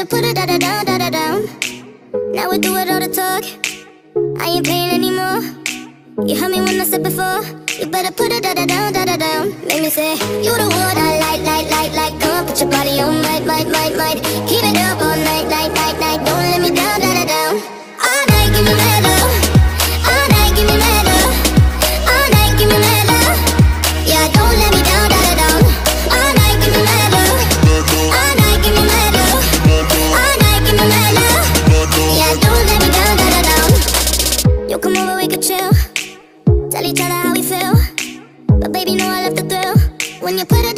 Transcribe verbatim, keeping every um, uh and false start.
better put it da-da-down, da-da-down. Now we do it all the talk, I ain't paying anymore. You heard me when I said before, you better put it da-da-down, da-da-down. Make me say, you the one I like, like, like, like. Come on, put your body on, might, might, might, might. Keep it up all night, night, night, night. Don't let me down, da-da-down. All night, give me mad love. All night, give me mad love. All night, give me mad love. Yeah, don't let me down, da-da-down. All night, give me mad love. All night, give me mad love. All night, give me mad love. Yeah, don't let me down, da-da-down. You come over, we could chill, tell each other how we feel, but baby, know I love the thrill when you put it